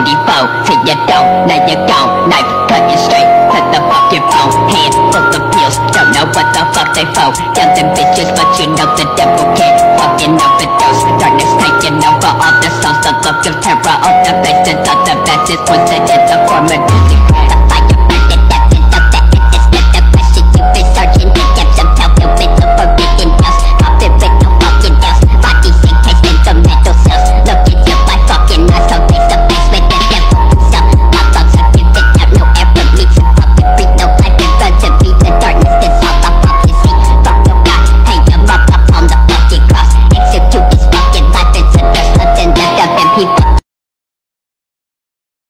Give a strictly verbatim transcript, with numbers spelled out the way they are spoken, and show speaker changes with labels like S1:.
S1: forty-four, till you don't, now you're gone. Knife cut you straight to the fucking bone. Hand full of pills, don't know what the fuck they for. Tell them bitches, but you know the devil can't fucking overdose. Darkness taking over all the souls, the look of terror on the faces of the masses. Once it is a form of music,